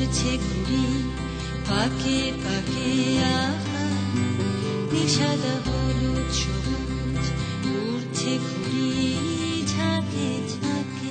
ঘুরছে ঘুরি পাকে পাকে আহা নীল সাদা হলুদ সবুজ উড়ছে ঘুরি ঝাঁকে ঝাঁকে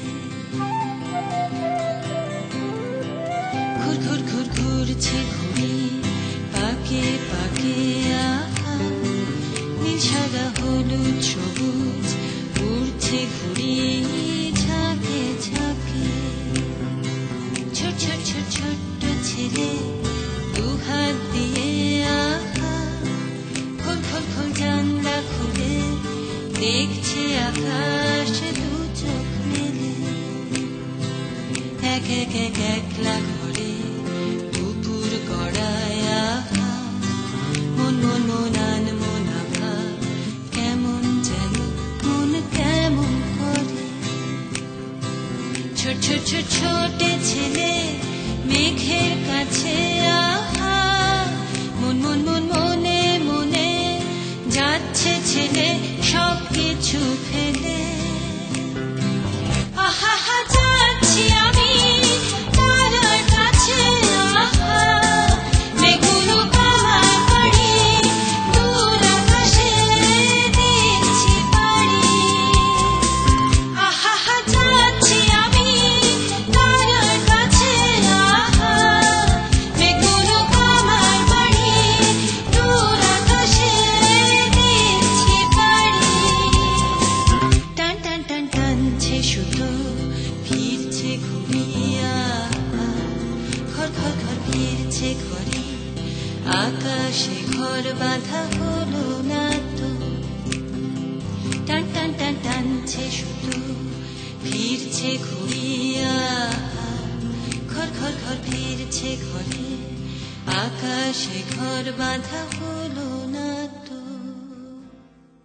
ঘুর ঘুর ঘুর ঘুরছে ঘুরি পাকে পাকে আহা নীল সাদা হলুদ সবুজ উড়ছে ঘুরি ঝাঁকে ঝাঁকে ছোট ছোট ছোট ছোট্ট ছেলে দুহাত দিয়ে আহা খোল খোল খোল জানলা খুলে দেখছে আকাশ দু চোখ মেলে এক এক এক একলা ঘরে দুপুর গড়ায় আহা মন মন মনান মনাভা কেমন যেন মন কেমন করে ছোট ছোট ছোট ছোটে ছেলে মেঘের কাছে আহা মন মন মন মনে মনে যাচ্ছে ছেলে সব কিছু ফেলে আহা হা যাচ্ছি আমি তারার কাছে আহা মেঘগুলো আমার বাড়ি দূর আকাশে দিচ্ছি বাড়ি আহা হা যাচ্ছি আমি তারার কাছে আহা মেঘগুলো আমার বাড়ি দূর আকাশে দিচ্ছি বাড়ি টান টান টান টানছে সুতো ফিরছে ঘুমিয়া ঘর ঘর ঘর ফিরছে ঘরে আকাশে ঘর বাঁধা হলো না তো টান টান টান টানছে সুতো ফিরছে ঘুমিয়া ঘর ঘর ঘর ফিরছে ঘরে আকাশে ঘর বাঁধা হলো